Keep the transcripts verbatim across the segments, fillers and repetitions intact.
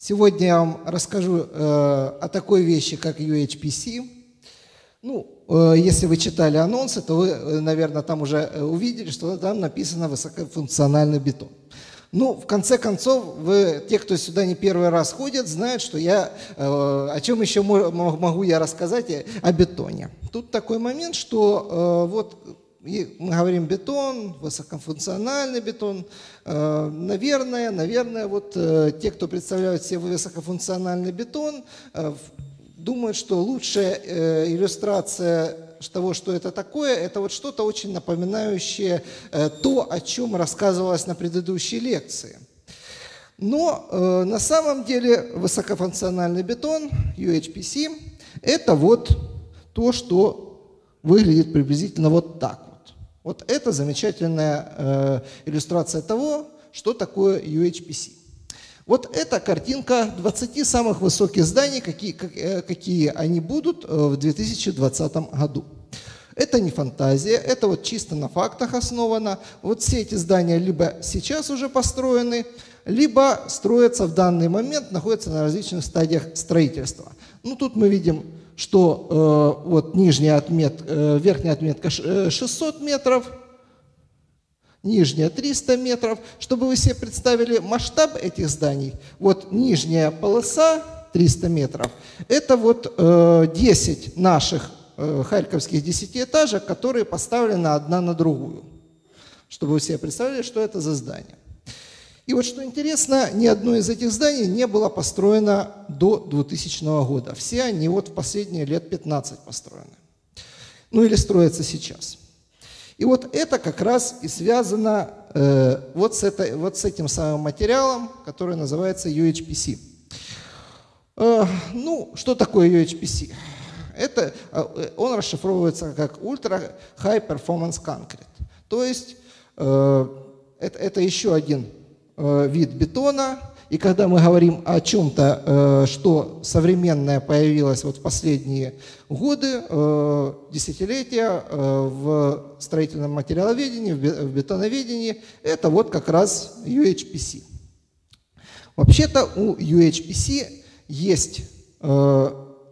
Сегодня я вам расскажу э, о такой вещи, как ю эйч пи си. Ну, э, если вы читали анонсы, то вы, э, наверное, там уже увидели, что там написано высокофункциональный бетон. Ну, в конце концов, вы, те, кто сюда не первый раз ходят, знают, что я, э, о чем еще могу я рассказать, о бетоне. Тут такой момент, что э, вот мы говорим бетон, высокофункциональный бетон. Э, наверное, наверное, вот э, те, кто представляют себе высокофункциональный бетон, э, думают, что лучшая э, иллюстрация того, что это такое, это вот что-то очень напоминающее э, то, о чем рассказывалось на предыдущей лекции. Но э, на самом деле высокофункциональный бетон, ю эйч пи си, это вот то, что выглядит приблизительно вот так вот. Вот это замечательная э, иллюстрация того, что такое ю эйч пи си. Вот эта картинка двадцати самых высоких зданий, какие, какие они будут в две тысячи двадцатом году. Это не фантазия, это вот чисто на фактах основано. Вот все эти здания либо сейчас уже построены, либо строятся в данный момент, находятся на различных стадиях строительства. Ну, тут мы видим, что э, вот нижняя отметка, э, верхняя отметка шестьсот метров, нижняя триста метров. Чтобы вы себе представили масштаб этих зданий, вот нижняя полоса триста метров, это вот э, десять наших э, харьковских десятиэтажек, которые поставлены одна на другую. Чтобы вы себе представили, что это за здание. И вот что интересно, ни одно из этих зданий не было построено до двухтысячного года. Все они вот в последние лет пятнадцать построены. Ну или строятся сейчас. И вот это как раз и связано э, вот, с этой, вот с этим самым материалом, который называется ю эйч пи си. Э, ну, что такое ю эйч пи си? Это, э, он расшифровывается как Ultra High Performance Concrete. То есть э, это, это еще один э, вид бетона. И когда мы говорим о чем-то, э, что современное появилось вот в последние годы, э, десятилетия э, в строительном материаловедении, в бетоноведении, это вот как раз ю эйч пи си. Вообще-то у ю эйч пи си есть э,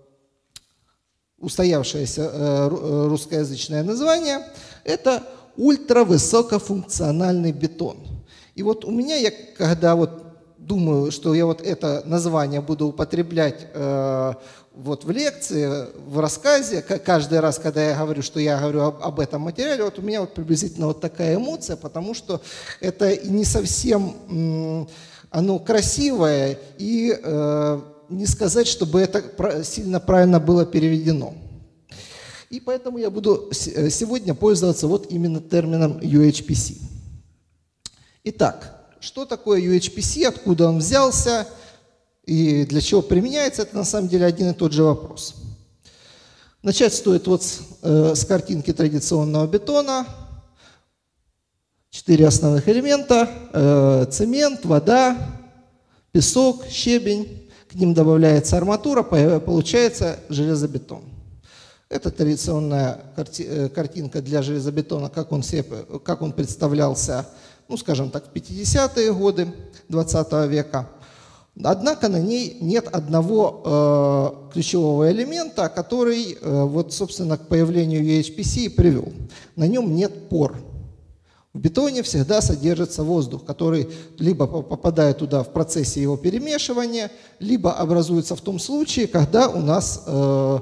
устоявшееся э, русскоязычное название, это ультравысокофункциональный бетон. И вот у меня, я когда вот думаю, что я вот это название буду употреблять э, вот в лекции, в рассказе, каждый раз, когда я говорю, что я говорю об, об этом материале, вот у меня вот приблизительно вот такая эмоция, потому что это не совсем м, оно красивое, и э, не сказать, чтобы это сильно правильно было переведено. И поэтому я буду сегодня пользоваться вот именно термином ю эйч пи си. Итак, что такое ю эйч пи си, откуда он взялся и для чего применяется, это на самом деле один и тот же вопрос. Начать стоит вот с, э, с картинки традиционного бетона. Четыре основных элемента: э, цемент, вода, песок, щебень. К ним добавляется арматура, получается железобетон. Это традиционная карти картинка для железобетона, как он, себе, как он представлялся, ну, скажем так, в пятидесятые годы двадцатого века. Однако на ней нет одного э, ключевого элемента, который, э, вот, собственно, к появлению ю эйч пи си привел. На нем нет пор. В бетоне всегда содержится воздух, который либо попадает туда в процессе его перемешивания, либо образуется в том случае, когда у нас э,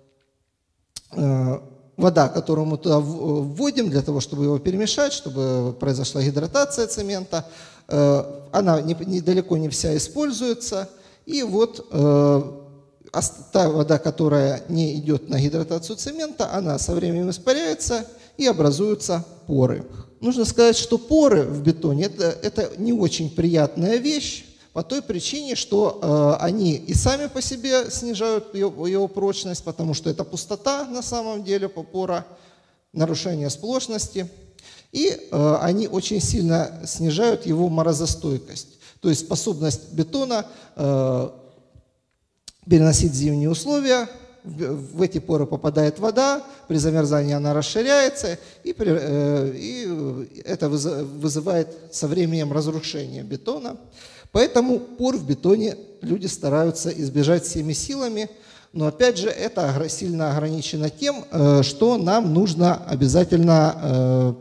э, вода, которую мы туда вводим для того, чтобы его перемешать, чтобы произошла гидратация цемента, она недалеко не вся используется. И вот та вода, которая не идет на гидратацию цемента, она со временем испаряется и образуются поры. Нужно сказать, что поры в бетоне это, это не очень приятная вещь, по той причине, что э, они и сами по себе снижают его, его прочность, потому что это пустота на самом деле, пора, нарушение сплошности, и э, они очень сильно снижают его морозостойкость, то есть способность бетона э, переносить зимние условия. В, в эти поры попадает вода, при замерзании она расширяется, и, э, и это вызывает со временем разрушение бетона. Поэтому пор в бетоне люди стараются избежать всеми силами, но опять же это сильно ограничено тем, что нам нужно обязательно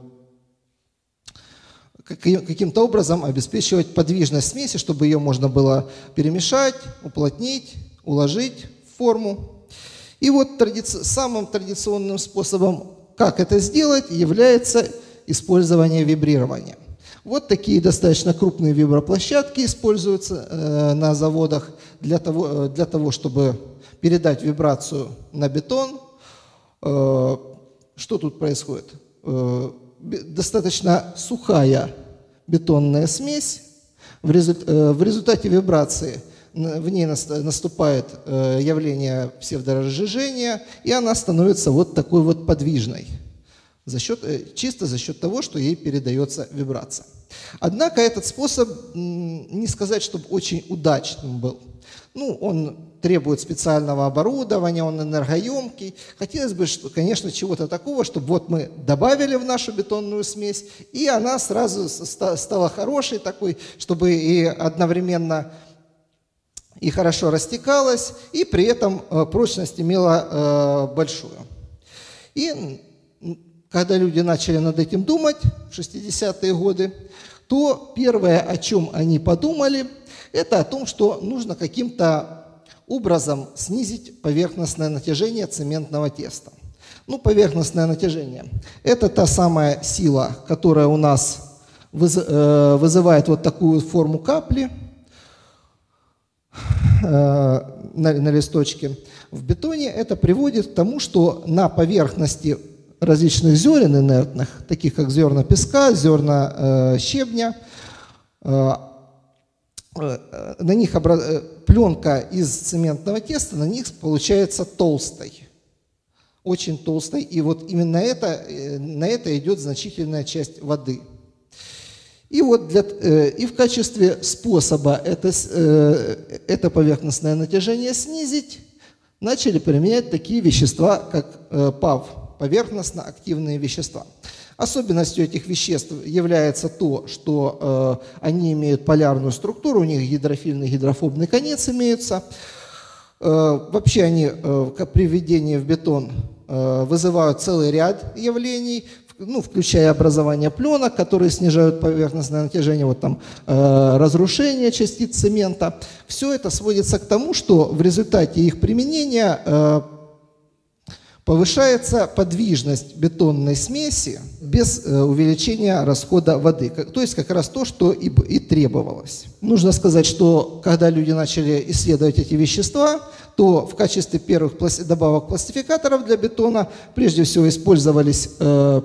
каким-то образом обеспечивать подвижность смеси, чтобы ее можно было перемешать, уплотнить, уложить в форму. И вот традици- самым традиционным способом, как это сделать, является использование вибрирования. Вот такие достаточно крупные виброплощадки используются э, на заводах для того, для того, чтобы передать вибрацию на бетон. Э, что тут происходит? Э, достаточно сухая бетонная смесь. В, результ, э, в результате вибрации в ней наступает э, явление псевдоразжижения, и она становится вот такой вот подвижной. За счет, чисто за счет того, что ей передается вибрация. Однако этот способ, не сказать, чтобы очень удачным был. Ну, он требует специального оборудования, он энергоемкий. Хотелось бы, что, конечно, чего-то такого, чтобы вот мы добавили в нашу бетонную смесь, и она сразу стала хорошей такой, чтобы и одновременно и хорошо растекалась, и при этом прочность имела большую. И когда люди начали над этим думать в шестидесятые годы, то первое, о чем они подумали, это о том, что нужно каким-то образом снизить поверхностное натяжение цементного теста. Ну, поверхностное натяжение – это та самая сила, которая у нас вызывает вот такую форму капли на, на листочке. В бетоне это приводит к тому, что на поверхности различных зерен инертных, таких как зерна песка, зерна э, щебня, э, э, на них образ... пленка из цементного теста на них получается толстой, очень толстой, и вот именно это, на это идет значительная часть воды. И вот для, э, и в качестве способа это, э, это поверхностное натяжение снизить начали применять такие вещества, как э, ПАВ, поверхностно-активные вещества. Особенностью этих веществ является то, что э, они имеют полярную структуру, у них гидрофильный, гидрофобный конец имеются. Э, вообще они э, при введении в бетон э, вызывают целый ряд явлений, ну, включая образование пленок, которые снижают поверхностное натяжение, вот там э, разрушение частиц цемента. Все это сводится к тому, что в результате их применения э, повышается подвижность бетонной смеси без э, увеличения расхода воды. Как, то есть как раз то, что и, и требовалось. Нужно сказать, что когда люди начали исследовать эти вещества, то в качестве первых пласти- добавок пластификаторов для бетона прежде всего использовались э,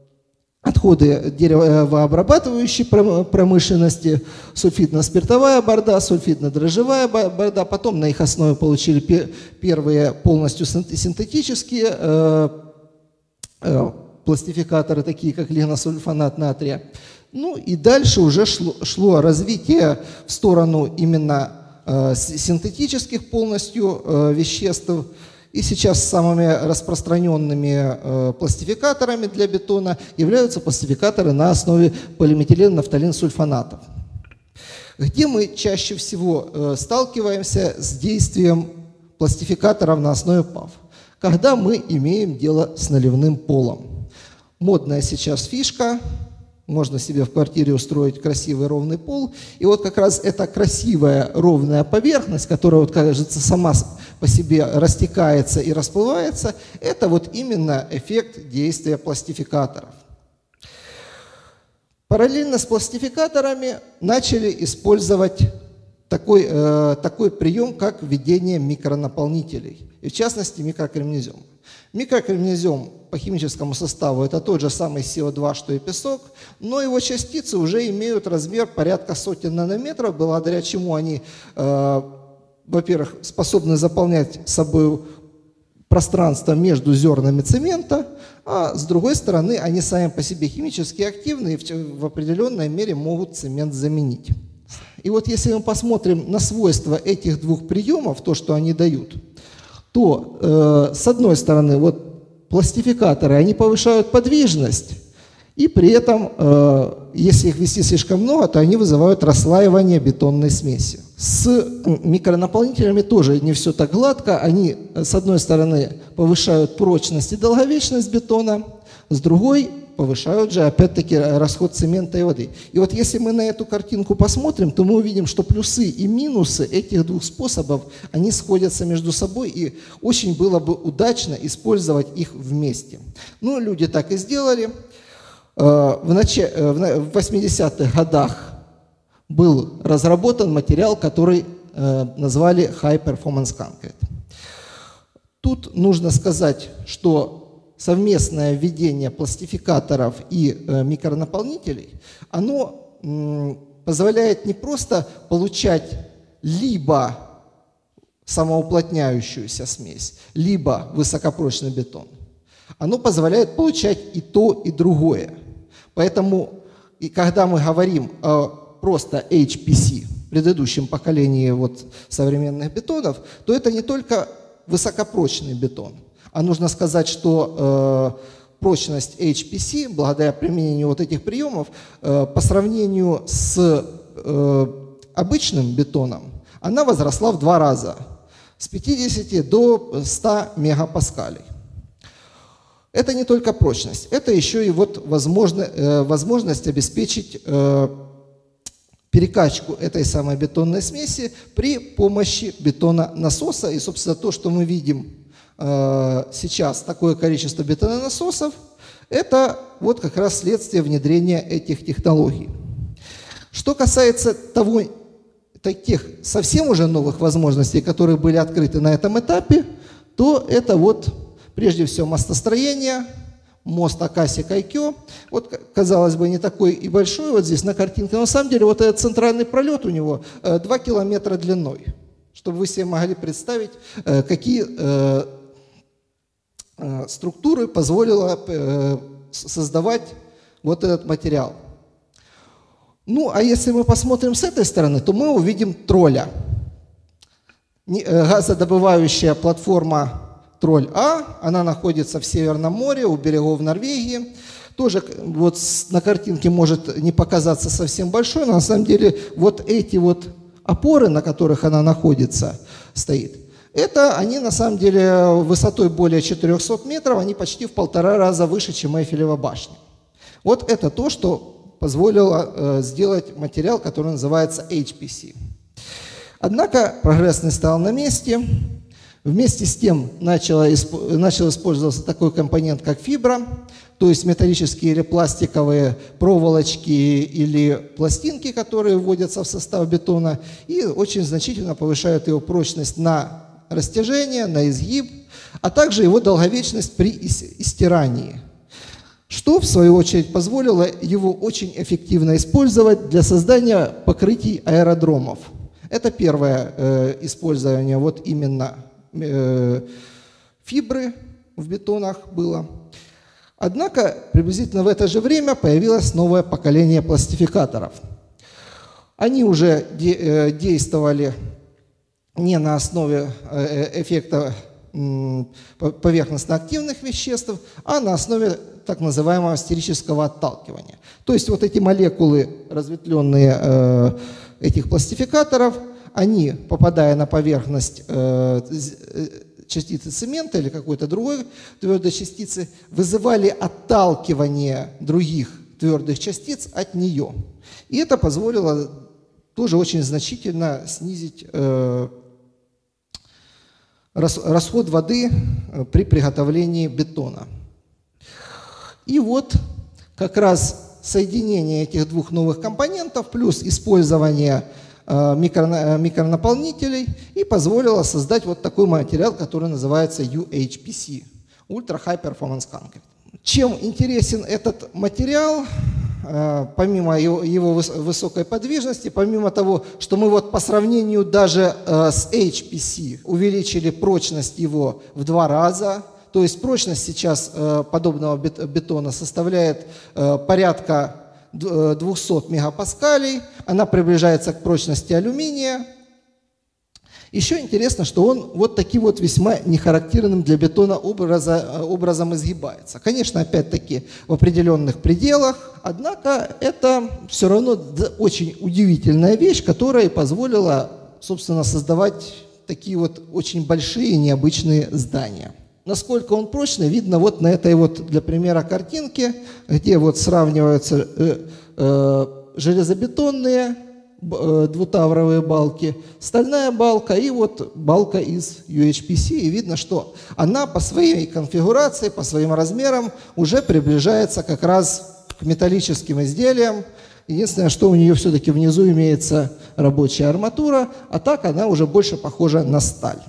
отходы деревообрабатывающей промышленности, сульфидно-спиртовая борда, сульфидно-дрожжевая борда. Потом на их основе получили первые полностью синтетические э, э, пластификаторы, такие как лигносульфонат натрия. Ну и дальше уже шло, шло развитие в сторону именно э, синтетических полностью э, веществ. И сейчас самыми распространенными э, пластификаторами для бетона являются пластификаторы на основе полиметилен-нафталин-сульфонатов. Где мы чаще всего э, сталкиваемся с действием пластификаторов на основе ПАВ? Когда мы имеем дело с наливным полом. Модная сейчас фишка. Можно себе в квартире устроить красивый ровный пол. И вот как раз эта красивая ровная поверхность, которая, вот, кажется, сама по себе растекается и расплывается, это вот именно эффект действия пластификаторов. Параллельно с пластификаторами начали использовать такой, э, такой прием, как введение микронаполнителей, и в частности микрокремнезем. Микрокремнезем по химическому составу это тот же самый Си О два, что и песок, но его частицы уже имеют размер порядка сотен нанометров, благодаря чему они, э, во-первых, способны заполнять собой пространство между зернами цемента, а с другой стороны, они сами по себе химически активны и в, в определенной мере могут цемент заменить. И вот если мы посмотрим на свойства этих двух приемов, то, что они дают, то э, с одной стороны, вот пластификаторы, они повышают подвижность И при этом, э, если их ввести слишком много, то они вызывают расслаивание бетонной смеси. С микронаполнителями тоже не все так гладко. Они, с одной стороны, повышают прочность и долговечность бетона, с другой повышают же, опять-таки, расход цемента и воды. И вот если мы на эту картинку посмотрим, то мы увидим, что плюсы и минусы этих двух способов, они сходятся между собой, и очень было бы удачно использовать их вместе. Ну, люди так и сделали. В восьмидесятых годах был разработан материал, который назвали High Performance Concrete. Тут нужно сказать, что совместное введение пластификаторов и э, микронаполнителей, оно м, позволяет не просто получать либо самоуплотняющуюся смесь, либо высокопрочный бетон. Оно позволяет получать и то, и другое. Поэтому, и когда мы говорим о просто эйч пи си, предыдущем поколении вот современных бетонов, то это не только высокопрочный бетон. А нужно сказать, что э, прочность эйч пи си, благодаря применению вот этих приемов, э, по сравнению с э, обычным бетоном, она возросла в два раза, с пятидесяти до ста мегапаскалей. Это не только прочность, это еще и вот возможно, э, возможность обеспечить э, перекачку этой самой бетонной смеси при помощи бетононасоса. И, собственно, то, что мы видим сейчас, такое количество бетононасосов, это вот как раз следствие внедрения этих технологий. Что касается того, таких совсем уже новых возможностей, которые были открыты на этом этапе, то это вот прежде всего мостостроение, мост Акаси-Кайкё. Вот, казалось бы, не такой и большой вот здесь на картинке, но на самом деле вот этот центральный пролет у него два километра длиной, чтобы вы себе могли представить, какие структуры позволила э, создавать вот этот материал. Ну, а если мы посмотрим с этой стороны, то мы увидим тролля. Газодобывающая платформа Тролль-А, она находится в Северном море, у берегов Норвегии. Тоже вот на картинке может не показаться совсем большой, но на самом деле вот эти вот опоры, на которых она находится, стоит, это они на самом деле высотой более четырёхсот метров, они почти в полтора раза выше, чем Эйфелева башня. Вот это то, что позволило э, сделать материал, который называется эйч пи си. Однако прогресс не стал на месте. Вместе с тем начало, начал использоваться такой компонент, как фибра, то есть металлические или пластиковые проволочки или пластинки, которые вводятся в состав бетона и очень значительно повышают его прочность на растяжение, на изгиб, а также его долговечность при истирании, что в свою очередь позволило его очень эффективно использовать для создания покрытий аэродромов. Это первое э, использование вот именно э, фибры в бетонах было. Однако приблизительно в это же время появилось новое поколение пластификаторов. Они уже де э, действовали не на основе эффекта поверхностно-активных веществ, а на основе так называемого стерического отталкивания. То есть вот эти молекулы, разветвленные э, этих пластификаторов, они, попадая на поверхность э, частицы цемента или какой-то другой твердой частицы, вызывали отталкивание других твердых частиц от нее. И это позволило тоже очень значительно снизить э, расход воды при приготовлении бетона. И вот как раз соединение этих двух новых компонентов плюс использование э, микро, микронаполнителей и позволило создать вот такой материал, который называется ю эйч пи си – Ultra High Performance Concrete. Чем интересен этот материал? Помимо его, его высокой подвижности, помимо того, что мы вот по сравнению даже с эйч пи си увеличили прочность его в два раза, то есть прочность сейчас подобного бетона составляет порядка двухсот мегапаскалей, она приближается к прочности алюминия. Еще интересно, что он вот таким вот весьма нехарактерным для бетона образа, образом изгибается. Конечно, опять-таки в определенных пределах, однако это все равно очень удивительная вещь, которая позволила, собственно, создавать такие вот очень большие и необычные здания. Насколько он прочный, видно вот на этой вот, для примера, картинке, где вот сравниваются э, э, железобетонные двутавровые балки, стальная балка и вот балка из ю эйч пи си. И видно, что она по своей конфигурации, по своим размерам уже приближается как раз к металлическим изделиям. Единственное, что у нее все-таки внизу имеется рабочая арматура, а так она уже больше похожа на сталь.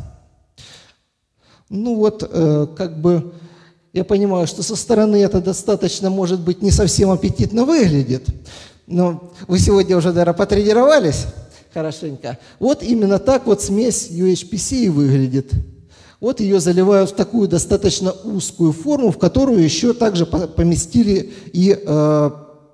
Ну вот, э, как бы, я понимаю, что со стороны это достаточно, может быть, не совсем аппетитно выглядит, но вы сегодня уже, наверное, потренировались хорошенько. Вот именно так вот смесь ю эйч пи си и выглядит. Вот ее заливают в такую достаточно узкую форму, в которую еще также поместили и э,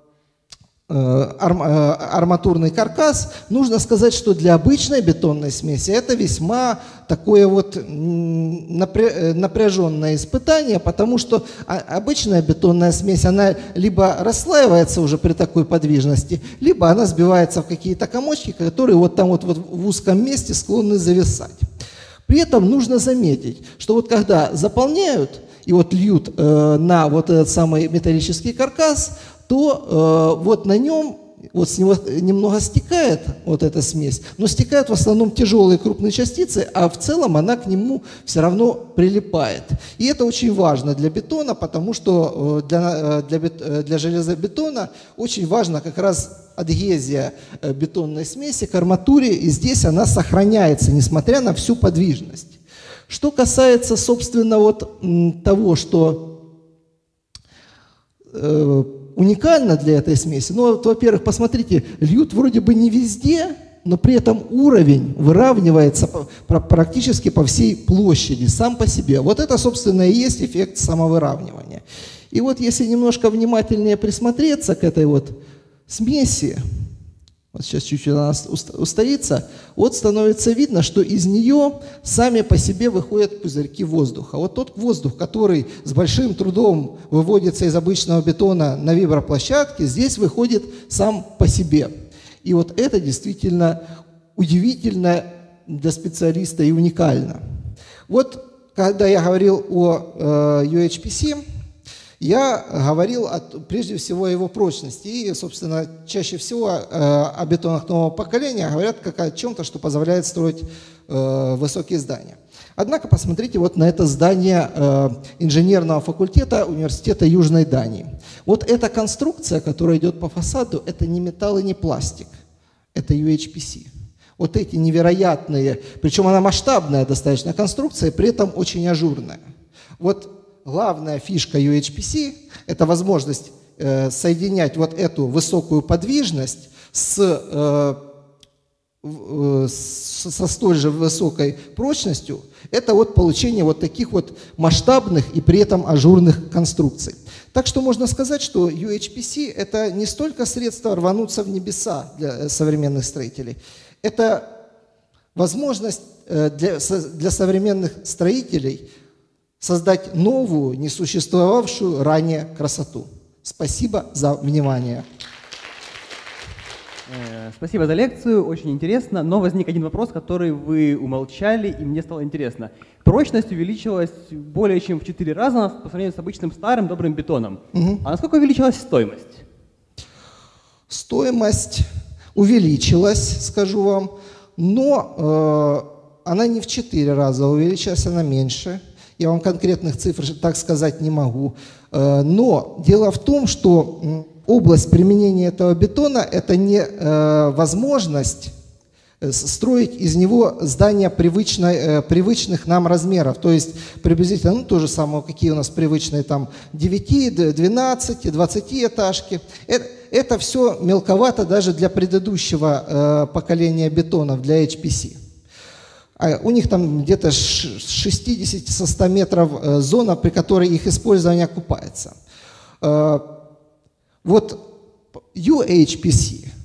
арматурный каркас. Нужно сказать, что для обычной бетонной смеси это весьма такое вот напряженное испытание, потому что обычная бетонная смесь, она либо расслаивается уже при такой подвижности, либо она сбивается в какие-то комочки, которые вот там вот, вот в узком месте склонны зависать. При этом нужно заметить, что вот когда заполняют и вот льют э, на вот этот самый металлический каркас, то э, вот на нем, вот с него немного стекает вот эта смесь, но стекают в основном тяжелые крупные частицы, а в целом она к нему все равно прилипает. И это очень важно для бетона, потому что для, для, для железобетона очень важна как раз адгезия бетонной смеси к арматуре, и здесь она сохраняется, несмотря на всю подвижность. Что касается, собственно, вот того, что э, уникально для этой смеси, ну, вот, во-первых, посмотрите, льют вроде бы не везде, но при этом уровень выравнивается по, по, практически по всей площади, сам по себе. Вот это, собственно, и есть эффект самовыравнивания. И вот если немножко внимательнее присмотреться к этой вот смеси, вот сейчас чуть-чуть она устоится, вот становится видно, что из нее сами по себе выходят пузырьки воздуха. Вот тот воздух, который с большим трудом выводится из обычного бетона на виброплощадке, здесь выходит сам по себе. И вот это действительно удивительно для специалиста и уникально. Вот когда я говорил о э, ю эйч пи си, я говорил о, прежде всего о его прочности. И, собственно, чаще всего э, о бетонах нового поколения говорят как о чем-то, что позволяет строить э, высокие здания. Однако посмотрите вот на это здание э, инженерного факультета Университета Южной Дании. Вот эта конструкция, которая идет по фасаду, это не металл и не пластик, это ю эйч пи си. Вот эти невероятные, причем она масштабная достаточно конструкция, при этом очень ажурная. Вот главная фишка ю эйч пи си – это возможность э, соединять вот эту высокую подвижность с, э, э, с, со столь же высокой прочностью. Это вот получение вот таких вот масштабных и при этом ажурных конструкций. Так что можно сказать, что ю эйч пи си – это не столько средство рвануться в небеса для современных строителей, это возможность э, для, для современных строителей создать новую, несуществовавшую ранее красоту. Спасибо за внимание. Спасибо за лекцию, очень интересно. Но возник один вопрос, который вы умолчали, и мне стало интересно. Прочность увеличилась более чем в четыре раза по сравнению с обычным старым добрым бетоном. Угу. А насколько увеличилась стоимость? Стоимость увеличилась, скажу вам, но э, она не в четыре раза увеличилась, она меньше. Я вам конкретных цифр так сказать не могу. Но дело в том, что область применения этого бетона – это не возможность строить из него здания привычной, привычных нам размеров. То есть приблизительно ну, то же самое, какие у нас привычные там девяти, двенадцати, двадцати этажки. Это, это все мелковато даже для предыдущего поколения бетонов, для эйч пи си. У них там где-то с шестидесяти до ста метров зона, при которой их использование окупается. Вот ю эйч пи си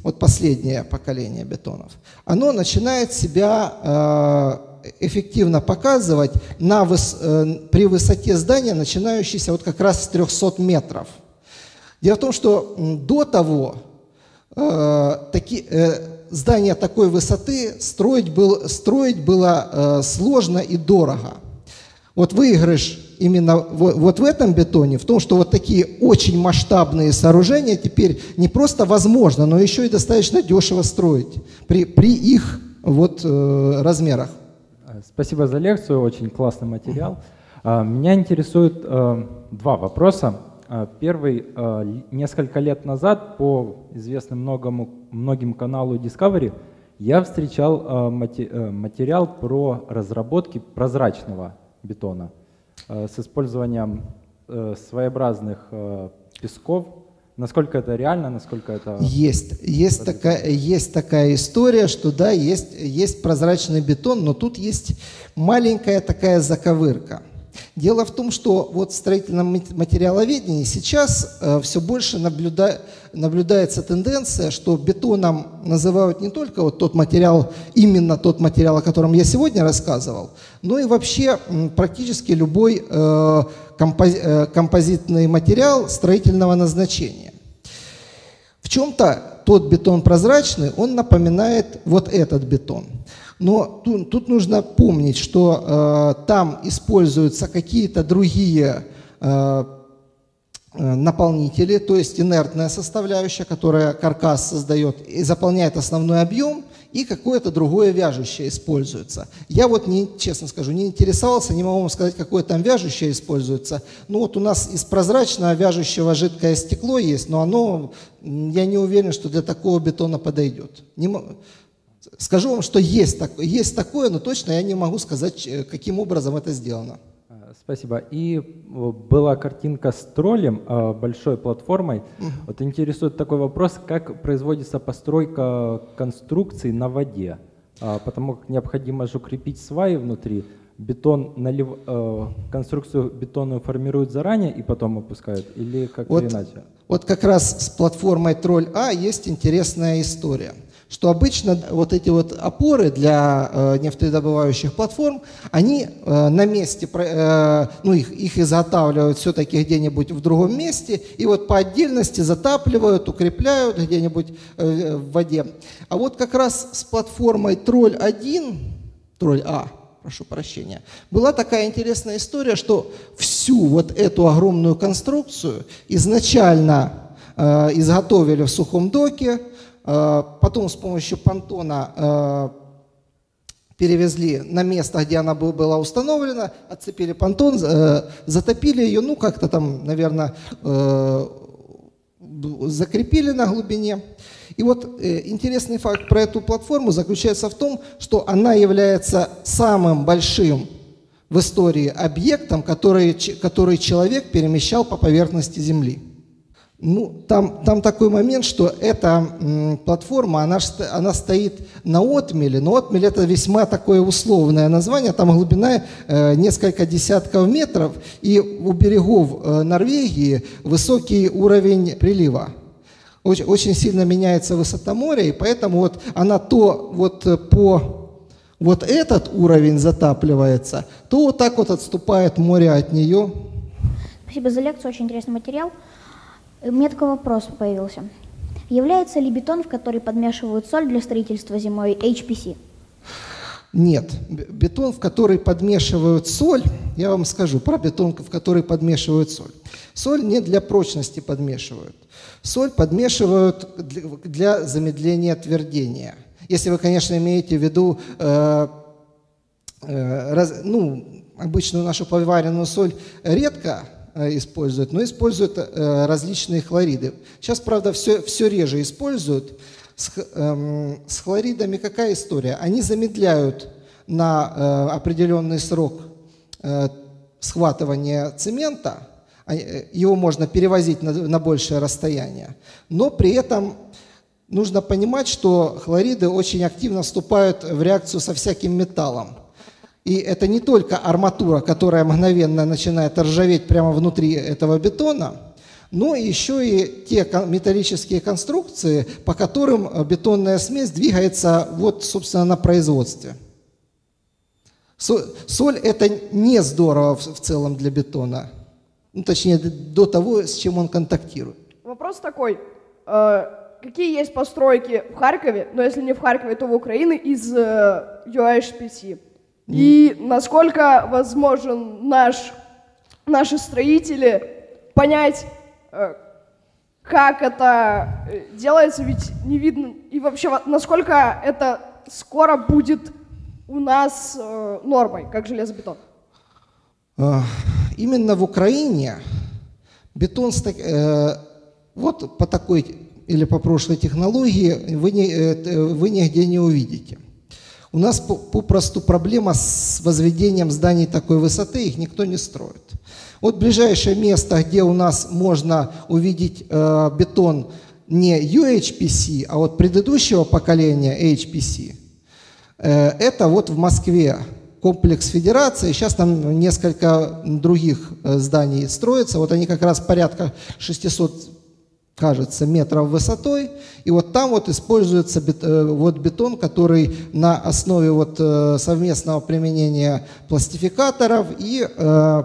вот последнее поколение бетонов, оно начинает себя эффективно показывать на выс, при высоте здания, начинающейся вот как раз с трёхсот метров. Дело в том, что до того э, таки, э, здания такой высоты строить, был, строить было э, сложно и дорого. Вот выигрыш именно в, вот в этом бетоне, в том, что вот такие очень масштабные сооружения теперь не просто возможно, но еще и достаточно дешево строить при, при их вот, э, размерах. Спасибо за лекцию, очень классный материал. Меня интересуют э, два вопроса. Первый. Э, несколько лет назад по известным многому, многим каналу Discovery я встречал э, мати, э, материал про разработки прозрачного бетона э, с использованием э, своеобразных э, песков. Насколько это реально, насколько это... Есть, есть, такая, есть такая история, что да, есть, есть прозрачный бетон, но тут есть маленькая такая заковырка. Дело в том, что вот в строительном материаловедении сейчас э, все больше наблюда, наблюдается тенденция, что бетоном называют не только вот тот материал, именно тот материал, о котором я сегодня рассказывал, но и вообще м, практически любой э, компози, э, композитный материал строительного назначения. В чем-то тот бетон прозрачный, он напоминает вот этот бетон. Но тут, тут нужно помнить, что э, там используются какие-то другие э, наполнители, то есть инертная составляющая, которая каркас создает и заполняет основной объем, и какое-то другое вяжущее используется. Я вот, не, честно скажу, не интересовался, не могу вам сказать, какое там вяжущее используется. Ну вот у нас из прозрачного вяжущего жидкое стекло есть, но оно, я не уверен, что для такого бетона подойдет. Не, скажу вам, что есть, так, есть такое, но точно я не могу сказать, каким образом это сделано. Спасибо. И была картинка с троллем, большой платформой. Uh-huh. Вот интересует такой вопрос, как производится постройка конструкций на воде, потому как необходимо же укрепить сваи внутри. Бетон, налив, конструкцию бетонную формируют заранее и потом опускают, или как-то вот, иначе? Вот как раз с платформой Тролль А есть интересная история. Что обычно вот эти вот опоры для э, нефтедобывающих платформ, они э, на месте, э, ну их, их изготавливают все-таки где-нибудь в другом месте, и вот по отдельности затапливают, укрепляют где-нибудь э, в воде. А вот как раз с платформой Тролль один, Тролль А, прошу прощения, была такая интересная история, что всю вот эту огромную конструкцию изначально э, изготовили в сухом доке, потом с помощью понтона э, перевезли на место, где она была установлена, отцепили понтон, э, затопили ее, ну как-то там, наверное, э, закрепили на глубине. И вот э, интересный факт про эту платформу заключается в том, что она является самым большим в истории объектом, который, который человек перемещал по поверхности Земли. Ну, там, там такой момент, что эта м, платформа, она, она стоит на отмеле, но отмель это весьма такое условное название, там глубина э, несколько десятков метров, и у берегов э, Норвегии высокий уровень прилива. Очень, очень сильно меняется высота моря, и поэтому вот она то вот по вот этот уровень затапливается, то вот так вот отступает море от нее. Спасибо за лекцию, очень интересный материал. У меня такой вопрос появился. Является ли бетон, в который подмешивают соль для строительства зимой, эйч пи си? Нет. Бетон, в который подмешивают соль, я вам скажу про бетон, в который подмешивают соль. Соль не для прочности подмешивают. Соль подмешивают для, для замедления твердения. Если вы, конечно, имеете в виду э, э, раз, ну, обычную нашу поваренную соль редко используют, но используют э, различные хлориды. Сейчас, правда, все, все реже используют. С, э, с хлоридами какая история? Они замедляют на э, определенный срок э, схватывания цемента, его можно перевозить на, на большее расстояние, но при этом нужно понимать, что хлориды очень активно вступают в реакцию со всяким металлом. И это не только арматура, которая мгновенно начинает ржаветь прямо внутри этого бетона, но еще и те металлические конструкции, по которым бетонная смесь двигается вот, собственно, на производстве. Соль – это не здорово в целом для бетона, ну, точнее, до того, с чем он контактирует. Вопрос такой. Какие есть постройки в Харькове, но если не в Харькове, то в Украине, из ю эйч пи си? И насколько возможен наш, наши строители понять, как это делается, ведь не видно, и вообще, насколько это скоро будет у нас нормой, как железобетон? Именно в Украине бетон, вот по такой или по прошлой технологии вы, не, вы нигде не увидите. У нас попросту проблема с возведением зданий такой высоты, их никто не строит. Вот ближайшее место, где у нас можно увидеть э, бетон не ю эйч пи си, а вот предыдущего поколения эйч пи си, э, это вот в Москве комплекс Федерации. Сейчас там несколько других э, зданий строится. Вот они как раз порядка шестисот, кажется, метров высотой, и вот там вот используется бет, э, вот бетон, который на основе вот э, совместного применения пластификаторов и э,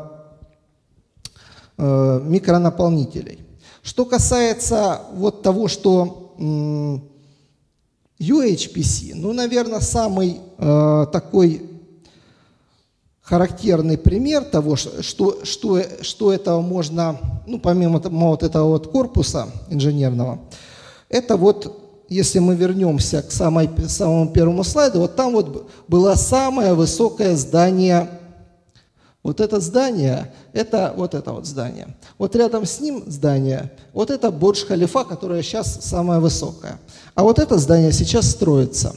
э, микронаполнителей. Что касается вот того, что э, ю эйч пи си, ну, наверное, самый э, такой характерный пример того, что, что, что этого можно, ну, помимо вот этого вот корпуса инженерного, это вот, если мы вернемся к самой, самому первому слайду, вот там вот было самое высокое здание, вот это здание, это вот это вот здание. Вот рядом с ним здание, вот это Бурдж-Халифа, которое сейчас самое высокое. А вот это здание сейчас строится.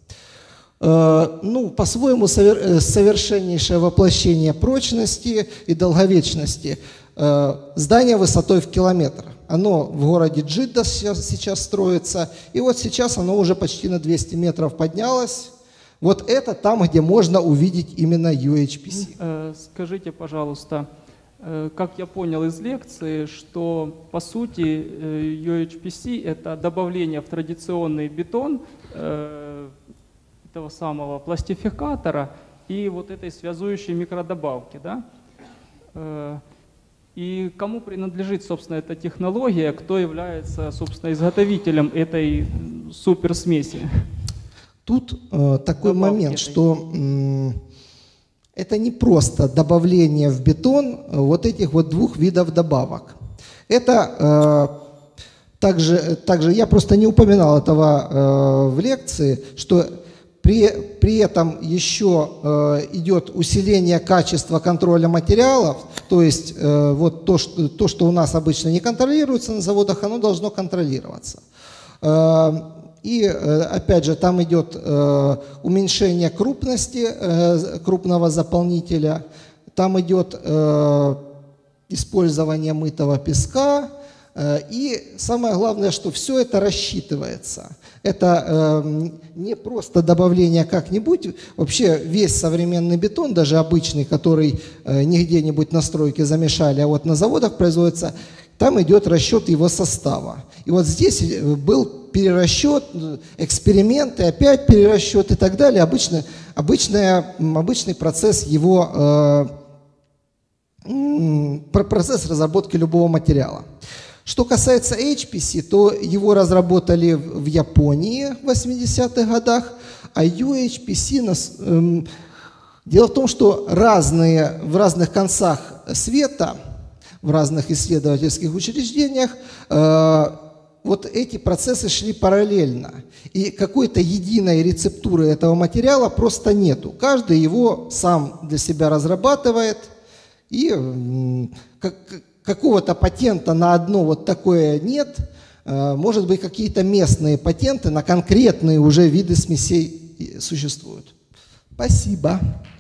Ну, по-своему, совершеннейшее воплощение прочности и долговечности. Здание высотой в километр. Оно в городе Джидда сейчас, сейчас строится, и вот сейчас оно уже почти на двести метров поднялось. Вот это там, где можно увидеть именно ю эйч пи си. Скажите, пожалуйста, как я понял из лекции, что по сути ю эйч пи си это добавление в традиционный бетон этого самого пластификатора и вот этой связующей микродобавки, да? И кому принадлежит, собственно, эта технология, кто является, собственно, изготовителем этой суперсмеси? Тут э, такой Добавки момент, этой. что э, это не просто добавление в бетон вот этих вот двух видов добавок. Это э, также, также, я просто не упоминал этого э, в лекции, что При, при этом еще э, идет усиление качества контроля материалов, то есть э, вот то что, то, что у нас обычно не контролируется на заводах, оно должно контролироваться. Э, и э, опять же там идет э, уменьшение крупности э, крупного заполнителя, там идет э, использование мытого песка, э, и самое главное, что все это рассчитывается. Это э, не просто добавление как-нибудь, вообще весь современный бетон, даже обычный, который э, не где-нибудь на стройке замешали, а вот на заводах производится, там идет расчет его состава. И вот здесь был перерасчет, эксперименты, опять перерасчет и так далее, обычно, обычная, обычный процесс его, э, процесс разработки любого материала. Что касается эйч пи си, то его разработали в Японии в восьмидесятых годах, а ю эйч пи си нас, эм, дело в том, что разные, в разных концах света, в разных исследовательских учреждениях э, вот эти процессы шли параллельно. И какой-то единой рецептуры этого материала просто нету. Каждый его сам для себя разрабатывает и э, как, какого-то патента на одно вот такое нет. Может быть, какие-то местные патенты на конкретные уже виды смесей существуют. Спасибо.